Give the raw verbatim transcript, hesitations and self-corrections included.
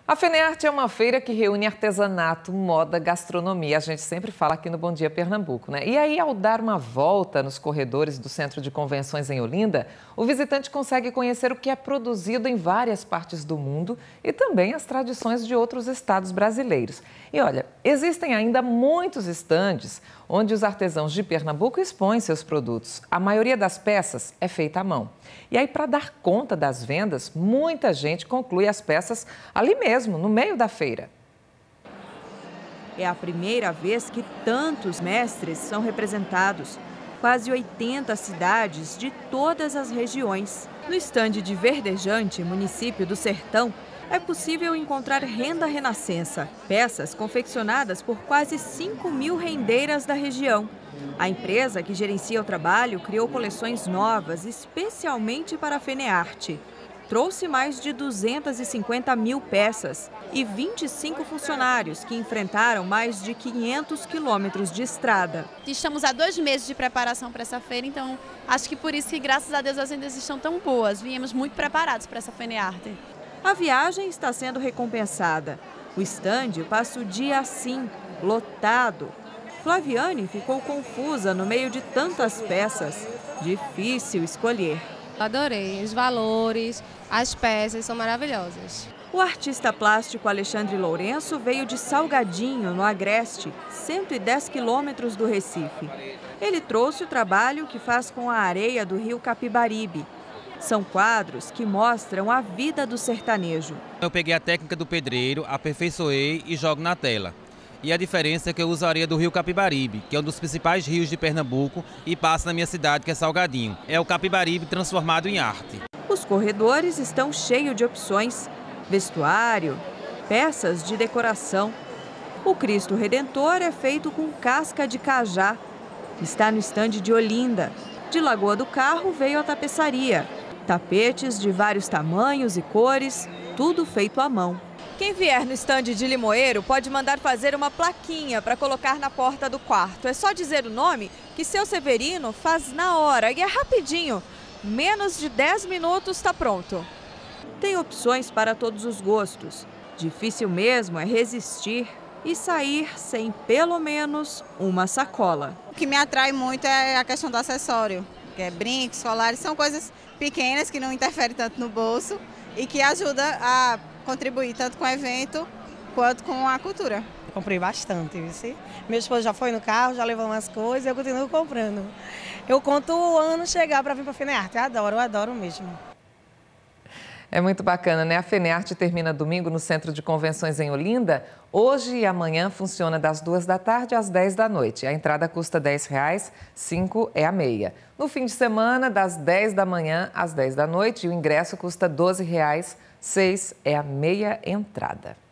A FENEARTE é uma feira que reúne artesanato, moda, gastronomia. A gente sempre fala aqui no Bom Dia Pernambuco, né? E aí, ao dar uma volta nos corredores do Centro de Convenções em Olinda, o visitante consegue conhecer o que é produzido em várias partes do mundo e também as tradições de outros estados brasileiros. E olha, existem ainda muitos estandes onde os artesãos de Pernambuco expõem seus produtos. A maioria das peças é feita à mão. E aí, para dar conta das vendas, muita gente conclui as peças ali mesmo, no meio da feira. É a primeira vez que tantos mestres são representados. Quase oitenta cidades de todas as regiões. No estande de Verdejante, município do Sertão, é possível encontrar renda renascença, peças confeccionadas por quase cinco mil rendeiras da região. A empresa que gerencia o trabalho criou coleções novas, especialmente para a FENEARTE. Trouxe mais de duzentas e cinquenta mil peças e vinte e cinco funcionários que enfrentaram mais de quinhentos quilômetros de estrada. Estamos há dois meses de preparação para essa feira, então acho que por isso que, graças a Deus, as vendas estão tão boas. Viemos muito preparados para essa FENEARTE. A viagem está sendo recompensada. O estande passa o dia assim, lotado. Flaviane ficou confusa no meio de tantas peças. Difícil escolher. Adorei, os valores, as peças são maravilhosas. O artista plástico Alexandre Lourenço veio de Salgadinho, no Agreste, cento e dez quilômetros do Recife. Ele trouxe o trabalho que faz com a areia do rio Capibaribe. São quadros que mostram a vida do sertanejo. Eu peguei a técnica do pedreiro, aperfeiçoei e jogo na tela. E a diferença é que eu uso a areia do rio Capibaribe, que é um dos principais rios de Pernambuco e passa na minha cidade, que é Salgadinho. É o Capibaribe transformado em arte. Os corredores estão cheios de opções: vestuário, peças de decoração. O Cristo Redentor é feito com casca de cajá. Está no estande de Olinda. De Lagoa do Carro veio a tapeçaria. Tapetes de vários tamanhos e cores, tudo feito à mão. Quem vier no estande de Limoeiro pode mandar fazer uma plaquinha para colocar na porta do quarto. É só dizer o nome que seu Severino faz na hora e é rapidinho. Menos de dez minutos está pronto. Tem opções para todos os gostos. Difícil mesmo é resistir e sair sem pelo menos uma sacola. O que me atrai muito é a questão do acessório, que é brincos, colares, são coisas pequenas que não interferem tanto no bolso e que ajudam a contribuir tanto com o evento quanto com a cultura. Eu comprei bastante, viu? Meu esposo já foi no carro, já levou umas coisas e eu continuo comprando. Eu conto o ano chegar para vir para a FENEARTE. Eu adoro, eu adoro mesmo. É muito bacana, né? A FENEARTE termina domingo no Centro de Convenções em Olinda. Hoje e amanhã funciona das duas da tarde às dez da noite. A entrada custa dez reais, cinco é a meia. No fim de semana, das dez da manhã às dez da noite, e o ingresso custa doze reais, seis é a meia entrada.